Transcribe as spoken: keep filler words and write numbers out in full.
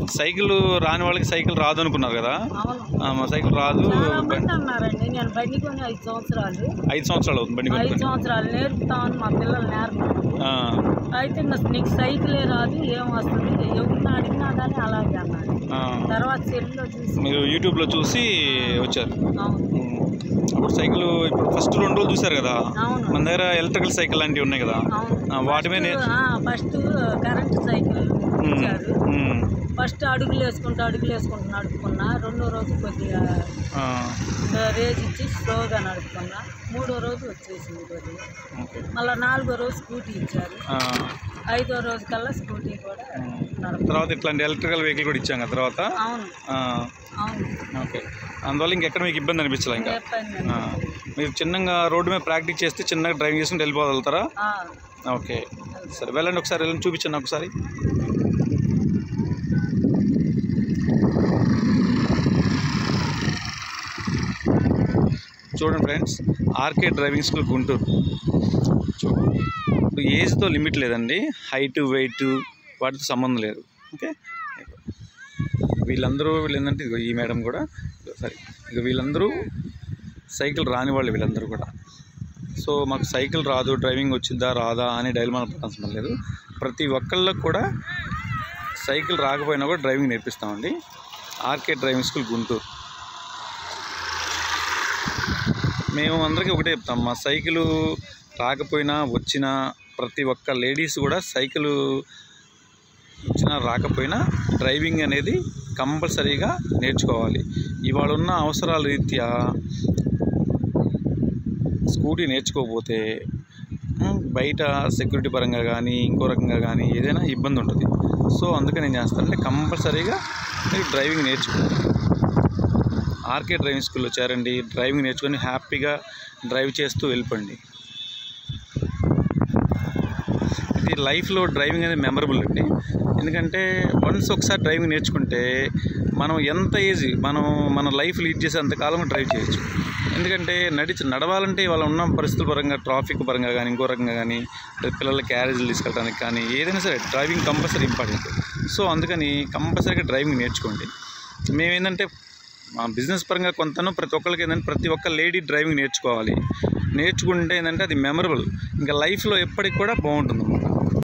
Cycle రాని వాళ్ళకి cycle రాదు అనుకున్నారు కదా? మా సైకిల్ రాదు అన్నారండి. నేను బండి కొని ఐదు సంవత్సరాలు ఐదు సంవత్సరాలు అవుతుంది బండి ఐదు సంవత్సరాలు నేర్పుతామని మా పిల్లలు నేర్పుతాను. అయితే నీకు సైకిలే రాదు, ఏం వస్తుంది, ఎవరిని అడిగినా కానీ అలాగే అన్నాడు. తర్వాత సెల్లో చూసి మీరు యూట్యూబ్లో చూసి వచ్చారు. అప్పుడు సైకిల్ ఇప్పుడు ఫస్ట్ రెండు రోజులు చూసారు కదా, మన దగ్గర ఎలక్ట్రికల్ సైకిల్ లాంటివి ఉన్నాయి కదా, వాటి మీద ఫస్ట్ కరెంట్ సైకిల్ ఇచ్చారు. ఫస్ట్ అడుగులు వేసుకుంటూ అడుగులు వేసుకుంటూ నడుపుకున్నా. రెండో రోజు కొద్దిగా రేజ్ ఇచ్చి స్లోగా నడుపుకున్నా. మూడో రోజు వచ్చేసింది కొద్దిగా. మళ్ళీ నాలుగో రోజు స్కూటీ ఇచ్చారు. ఐదో రోజు కల్లా స్కూటీ కూడా తర్వాత ఇట్లాంటి ఎలక్ట్రికల్ వెహికల్ కూడా ఇచ్చాం కదా తర్వాత. అవును అవును ఓకే. అందువల్ల ఇంకెక్కడ మీకు ఇబ్బంది అనిపించలే? ఇంకా మీరు చిన్నగా రోడ్డు మీద ప్రాక్టీస్ చేస్తే చిన్నగా డ్రైవింగ్ చేసుకుంటూ వెళ్ళిపోగలుగుతారా? ఓకే సరే, వెళ్ళండి ఒకసారి, వెళ్ళండి చూపించండి ఒకసారి. చూడండి friends, RK driving school Guntur. చూడండి, ఇప్పుడు ఏజ్తో లిమిట్ లేదండి, హైట్ వెయిట్ వాటితో సంబంధం లేదు. ఓకే, వీళ్ళందరూ వీళ్ళు ఏంటంటే ఇదిగో ఈ మేడం కూడా సరే, ఇక వీళ్ళందరూ సైకిల్ రాని వాళ్ళు వీళ్ళందరూ కూడా. సో మాకు సైకిల్ రాదు, డ్రైవింగ్ వచ్చిందా రాదా అని డైలమాలో పడాల్సిన లేదు. ప్రతి ఒక్కళ్ళకు కూడా సైకిల్ రాకపోయినా కూడా డ్రైవింగ్ నేర్పిస్తామండి. RK driving school Guntur. మేము అందరికీ ఒకటే చెప్తాం, మా సైకిలు రాకపోయినా వచ్చినా ప్రతి ఒక్క లేడీస్ కూడా సైకిల్ వచ్చినా రాకపోయినా డ్రైవింగ్ అనేది కంపల్సరీగా నేర్చుకోవాలి. ఇవాళ ఉన్న అవసరాల రీత్యా స్కూటీ నేర్చుకోకపోతే బయట సెక్యూరిటీ పరంగా కానీ ఇంకో రకంగా కానీ ఏదైనా ఇబ్బంది ఉంటుంది. సో అందుకని నేను చేస్తానంటే కంపల్సరీగా మీరు డ్రైవింగ్ నేర్చుకోండి. ఆర్కే డ్రైవింగ్ స్కూల్లో చేరండి, డ్రైవింగ్ నేర్చుకొని హ్యాపీగా డ్రైవ్ చేస్తూ వెళ్ళిపోండి. ఇది లైఫ్లో డ్రైవింగ్ అనేది మెమరబుల్ అండి. ఎందుకంటే వన్స్ ఒకసారి డ్రైవింగ్ నేర్చుకుంటే మనం ఎంత ఈజీ మనం మన లైఫ్ లీడ్ చేసే అంతకాలం డ్రైవ్ చేయొచ్చు. ఎందుకంటే నడిచి నడవాలంటే వాళ్ళ ఉన్న పరిస్థితుల పరంగా ట్రాఫిక్ పరంగా కానీ ఇంకో రకంగా కానీ పిల్లల క్యారేజీలు తీసుకెళ్ళడానికి కానీ ఏదైనా సరే డ్రైవింగ్ కంపల్సరీ ఇంపార్టెంట్. సో అందుకని కంపల్సరీగా డ్రైవింగ్ నేర్చుకోండి. మేమేంటంటే మా బిజినెస్ పరంగా కొంతను ప్రతి ఒక్కరికి ఏంటంటే ప్రతి ఒక్క లేడీ డ్రైవింగ్ నేర్చుకోవాలి. నేర్చుకుంటే ఏంటంటే అది మెమరబుల్, ఇంకా లైఫ్లో ఎప్పటికి కూడా బాగుంటుంది.